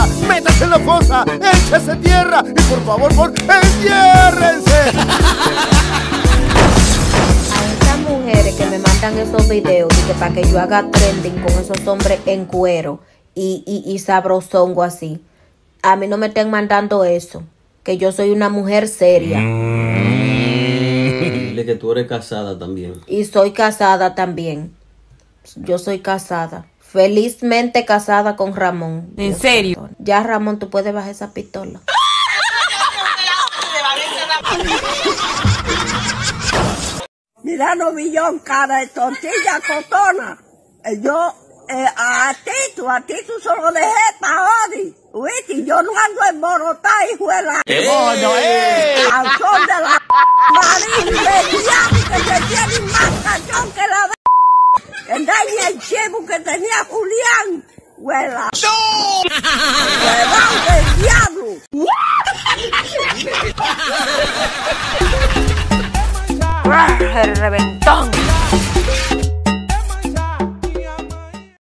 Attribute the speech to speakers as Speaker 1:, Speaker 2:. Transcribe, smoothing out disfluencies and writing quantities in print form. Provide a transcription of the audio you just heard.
Speaker 1: ella. Métase en la fosa, échese tierra y por favor, entiérrense.
Speaker 2: A esas mujeres que me mandan esos videos y que para que yo haga trending con esos hombres en cuero y sabrosongo así, a mí no me estén mandando eso, que yo soy una mujer seria.
Speaker 3: Dile que tú eres casada también.
Speaker 2: Y soy casada también. Yo soy casada. Felizmente casada con Ramón.
Speaker 4: ¿En serio?
Speaker 2: Ya, Ramón, tú puedes bajar esa pistola.
Speaker 5: Mira, novillón, cara de tortilla cotona. Yo, a ti tú solo dejé pa' hoy. ¿Viste? Yo no ando en Borotá, hijuela.
Speaker 1: ¡Qué moño,
Speaker 5: Al son de la marina del diablo que se tiene más cachón que la de... Que nadie el chivo que tenía Julián. Huela. ¡No! ¡Huevón del diablo!
Speaker 2: El reventón.